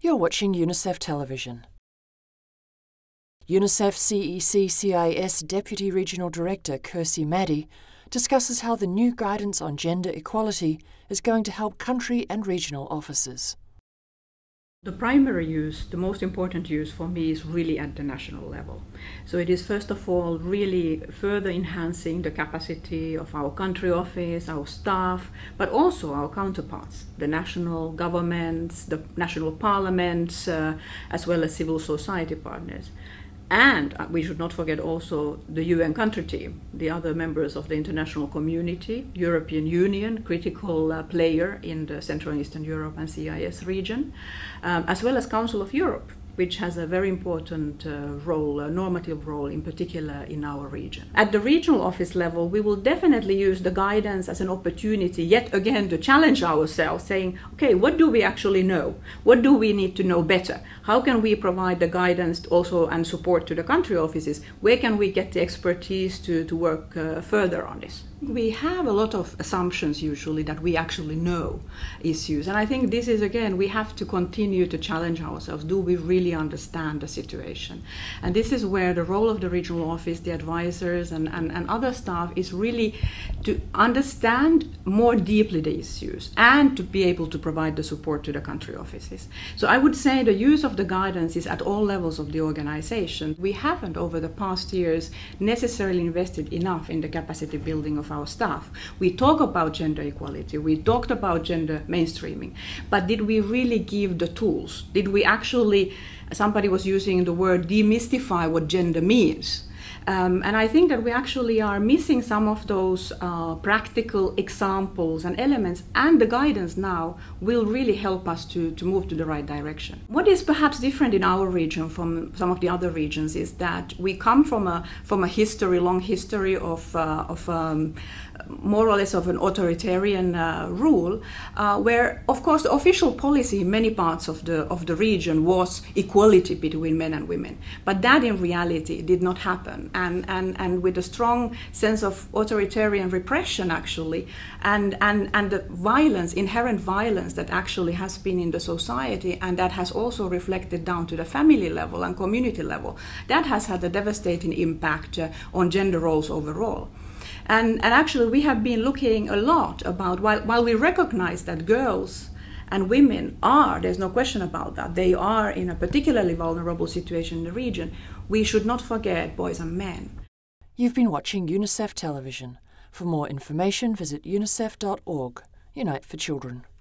You're watching UNICEF television. UNICEF CEC-CIS Deputy Regional Director Kirsi Madi discusses how the new guidance on gender equality is going to help country and regional officers. The primary use, the most important use for me, is really at the national level. So it is first of all really further enhancing the capacity of our country office, our staff, but also our counterparts, the national governments, the national parliaments, as well as civil society partners. And we should not forget also the UN country team, the other members of the international community, European Union, critical player in the Central and Eastern Europe and CIS region, as well as Council of Europe, which has a very important role, a normative role in particular in our region. At the regional office level, we will definitely use the guidance as an opportunity yet again to challenge ourselves, saying, okay, what do we actually know? What do we need to know better? How can we provide the guidance also and support to the country offices? Where can we get the expertise to work further on this? We have a lot of assumptions usually that we actually know issues, and I think this is, again, we have to continue to challenge ourselves. Do we really understand the situation? And this is where the role of the regional office, the advisors and other staff is really to understand more deeply the issues and to be able to provide the support to the country offices. So I would say the use of the guidance is at all levels of the organization. We haven't over the past years necessarily invested enough in the capacity building of our staff. We talk about gender equality, we talked about gender mainstreaming, but did we really give the tools? Did we actually, somebody was using the word demystify what gender means? And I think that we actually are missing some of those practical examples and elements, and the guidance now will really help us to move to the right direction. What is perhaps different in our region from some of the other regions is that we come from a history, long history of more or less of an authoritarian rule, where of course the official policy in many parts of the region was equality between men and women, but that in reality did not happen. And with a strong sense of authoritarian repression actually, and the violence, inherent violence that actually has been in the society, and that has also reflected down to the family level and community level, that has had a devastating impact on gender roles overall. And actually we have been looking a lot about, while we recognize that girls and women are, there's no question about that, they are in a particularly vulnerable situation in the region, we should not forget boys and men. You've been watching UNICEF television. For more information, visit unicef.org. Unite for Children.